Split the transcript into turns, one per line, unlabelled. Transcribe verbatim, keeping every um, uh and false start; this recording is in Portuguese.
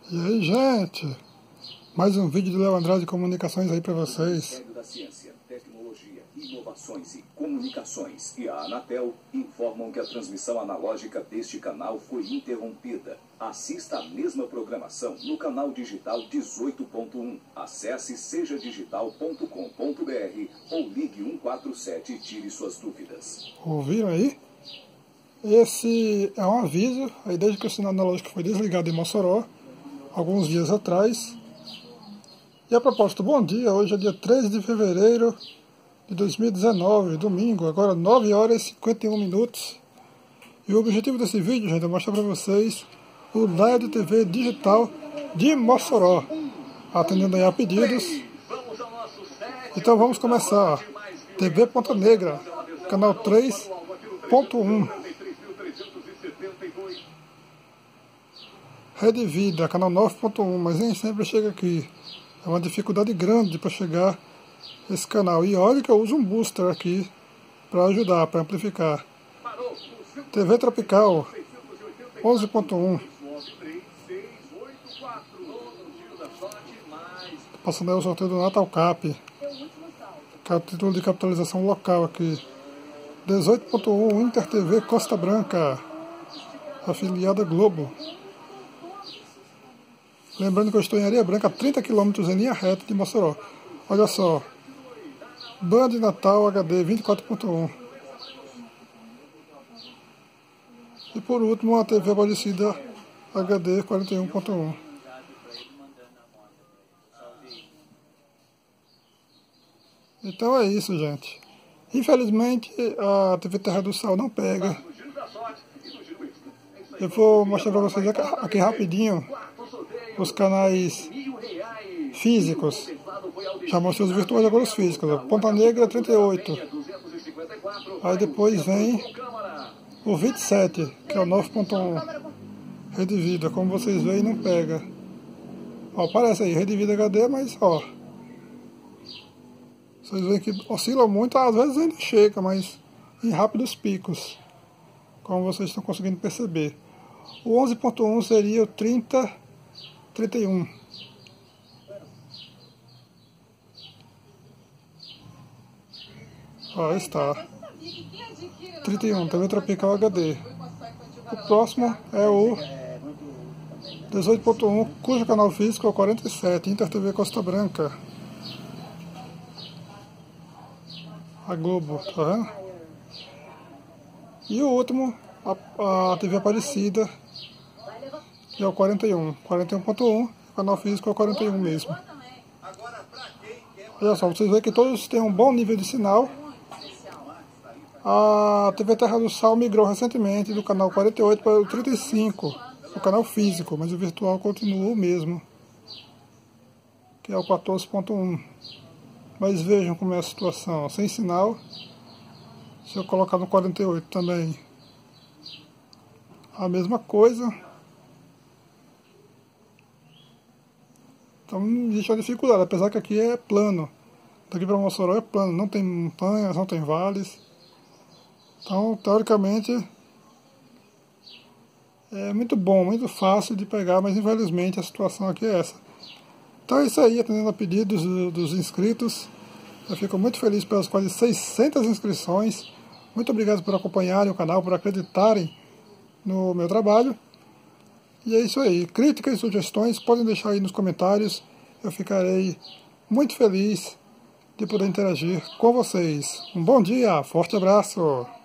E aí, gente? Mais um vídeo do Léo Andrade de Comunicações aí pra vocês.
O Ministério da Ciência, Tecnologia, Inovações e Comunicações e a Anatel informam que a transmissão analógica deste canal foi interrompida. Assista a mesma programação no canal digital dezoito ponto um. Acesse seja digital ponto com ponto br ou ligue um quatro sete e tire suas dúvidas.
Ouviram aí? Esse é um aviso, aí desde que o sinal analógico foi desligado em Mossoró, alguns dias atrás. E a propósito, bom dia, hoje é dia treze de fevereiro de dois mil e dezenove, domingo, agora nove horas e cinquenta e um minutos. E o objetivo desse vídeo, gente, é mostrar para vocês o Live T V digital de Mossoró, atendendo aí a pedidos. Então vamos começar. T V Ponta Negra, canal três ponto um. Rede Vida, canal nove ponto um, mas nem sempre chega aqui. É uma dificuldade grande para chegar esse canal. E olha que eu uso um booster aqui para ajudar, para amplificar. T V Tropical, onze ponto um. Passando aí o sorteio do Natal Cap. Título de capitalização local aqui. dezoito ponto um, Inter T V Costa Branca, afiliada Globo. Lembrando que eu estou em Areia Branca, trinta quilômetros em linha reta de Mossoró. Olha só. Band Natal H D vinte e quatro ponto um. E por último, a T V Aparecida H D quarenta e um ponto um. Então é isso, gente. Infelizmente, a T V Terra do Sal não pega. Eu vou mostrar para vocês aqui rapidinho os canais físicos. Já mostrei os virtuais, agora os físicos. Ponta Negra trinta e oito. Aí depois vem o vinte e sete, que é o nove ponto um. Rede Vida, como vocês veem, não pega. Ó, aparece aí, Rede Vida H D, mas ó. Vocês veem que oscila muito, às vezes ainda chega, mas em rápidos picos. Como vocês estão conseguindo perceber. O onze ponto um seria o trinta, trinta e um. Ó, aí está. trinta e um, T V Tropical H D. O próximo é o dezoito ponto um, cujo canal físico é o quarenta e sete, Inter T V Costa Branca. A Globo, tá vendo? E o último, a, a T V Aparecida, que é o quarenta e um, quarenta e um ponto um, o canal físico é o quarenta e um mesmo. Olha só, vocês veem que todos têm um bom nível de sinal. A T V Terra do Sal migrou recentemente do canal quarenta e oito para o trinta e cinco, o canal físico, mas o virtual continua o mesmo, que é o quatorze ponto um. Mas vejam como é a situação, sem sinal. Se eu colocar no quarenta e oito também, a mesma coisa. Então existe uma dificuldade, apesar que aqui é plano. Daqui para Mossoró é plano, não tem montanhas, não tem vales. Então, teoricamente, é muito bom, muito fácil de pegar, mas infelizmente a situação aqui é essa. Então é isso aí, atendendo a pedidos dos inscritos. Eu fico muito feliz pelas quase seiscentas inscrições. Muito obrigado por acompanharem o canal, por acreditarem no meu trabalho. E é isso aí. Críticas e sugestões podem deixar aí nos comentários. Eu ficarei muito feliz de poder interagir com vocês. Um bom dia, forte abraço!